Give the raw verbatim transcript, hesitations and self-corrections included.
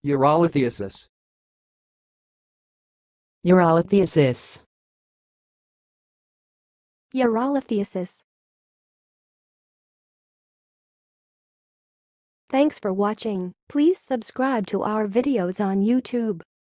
Urolithiasis. Urolithiasis. Urolithiasis. Thanks for watching. Please subscribe to our videos on YouTube.